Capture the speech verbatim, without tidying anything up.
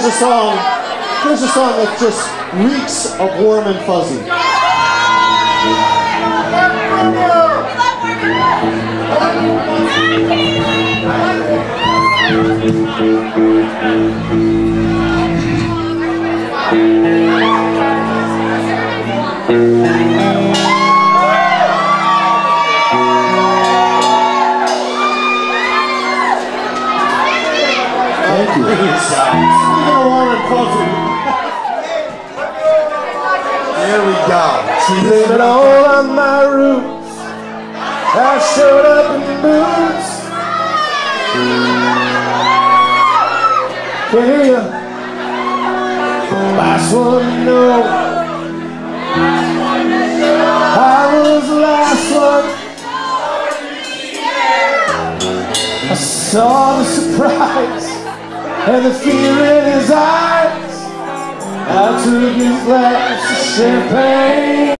a song, here's a song that just reeks of warm and fuzzy. Thank you. Speaking of warm and fuzzy. There we go. She laid it all on my roots. I showed up in boots. Can't hear you. Last one to know. I was the last one. I saw the surprise and the fear in his eyes. I took his glass of champagne.